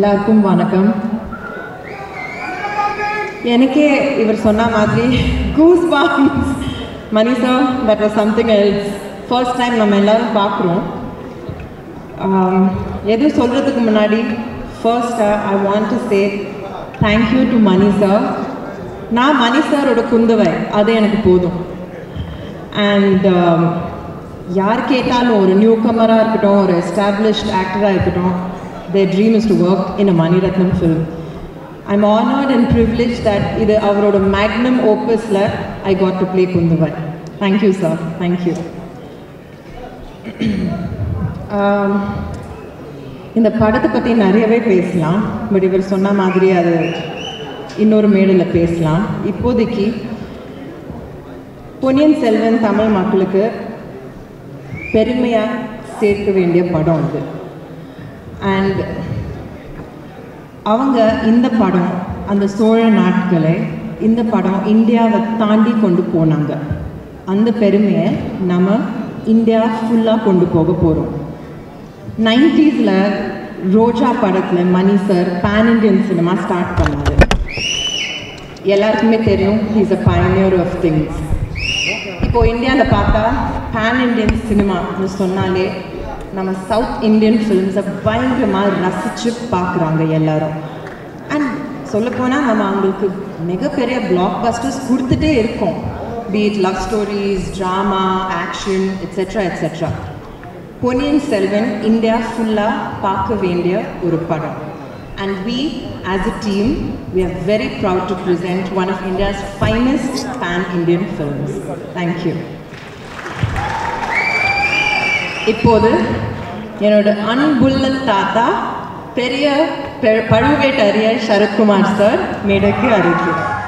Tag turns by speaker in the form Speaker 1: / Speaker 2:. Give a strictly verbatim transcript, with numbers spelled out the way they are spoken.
Speaker 1: எல்லாருக்கும் வணக்கம். எனக்கே இவர் சொன்ன மாதிரி goose bumps. Mani sir, that was something else. First time நம்ம எல்லோரும் பார்க்குறோம். எதுவும் சொல்கிறதுக்கு முன்னாடி first I want to say thank you to Mani sir. நான் மணி சாரோட குந்தவை, அது எனக்கு போதும். அண்ட் யார் கேட்டாலும் ஒரு நியூ கமராக இருக்கட்டும், ஒரு எஸ்டாப்ளிஷ்ட் ஆக்டராக இருக்கட்டும், their dream is to work in a Mani Ratnam film. I'm honored and privileged that இது அவரோட magnum opusல I got to play Kundhavai. Thank you sir, thank you. இந்த படத்தை பற்றி நிறையவே பேசலாம், பட் இவர் சொன்ன மாதிரி அது இன்னொரு மேடையில் பேசலாம். இப்போதைக்கு பொன்னியின் செல்வன் தமிழ் மக்களுக்கு பெருமையாக சேர்க்க வேண்டிய படம் அது. அண்ட் அவங்க இந்த படம், அந்த சோழ நாட்களை இந்த படம் இந்தியாவை தாண்டி கொண்டு போனாங்க. அந்த பெருமையை நம்ம இந்தியா ஃபுல்லாக கொண்டு போக போகிறோம். நைன்டீஸில் ரோஜா படத்தில் Mani sir pan Indian cinema start பண்ணார். எல்லாருக்குமே தெரியும், he is a pioneer of things. இப்போது இந்தியாவில் பார்த்தா பேன் இண்டியன் சினிமான்னு சொன்னாலே நம்ம சவுத் இண்டியன் ஃபிலிம்ஸை பயங்கரமாக ரசித்து பார்க்குறாங்க எல்லோரும். அண்ட் சொல்லப்போனால் நம்ம அவங்களுக்கு மிகப்பெரிய பிளாக் பஸ்டர்ஸ் கொடுத்துட்டே இருக்கோம். Be it love stories, drama, action, etcetera etcetera. Ponniyin Selvan India ஃபுல்லாக பார்க்க வேண்டிய ஒரு படம். And we as a team, we are very proud to present one of India's finest pan-Indian films. Thank you. இப்போது என்னோட அன்புள்ள தாத்தா பெரிய பழுவேட்டரையர் சரத்குமார் சார் மேடைக்கு அழைக்கிறேன்.